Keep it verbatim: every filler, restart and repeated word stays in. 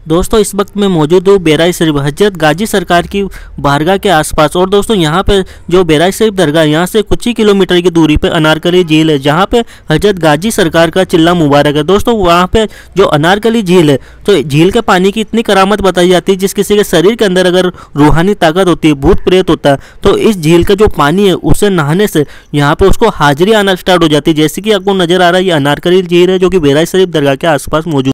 दोस्तों इस वक्त मैं मौजूद हूँ बेराई शरीफ हजरत गाजी सरकार की बारगाह के आसपास। और दोस्तों यहाँ पे जो बेराई शरीफ दरगाह यहाँ से कुछ ही किलोमीटर की दूरी पे अनारकली झील है, जहाँ पे हजरत गाजी सरकार का चिल्ला मुबारक है। दोस्तों वहाँ पे जो अनारकली झील है, तो झील के पानी की इतनी करामत बताई जाती है, जिस किसी के शरीर के अंदर अगर रूहानी ताकत होती है, भूत प्रेत होता है, तो इस झील का जो पानी है उससे नहाने से यहाँ पे उसको हाजिरी आना स्टार्ट हो जाती है। जैसे कि आपको नजर आ रहा है, ये अनारकली झील है जो कि बेराई शरीफ दरगाह के आसपास मौजूद।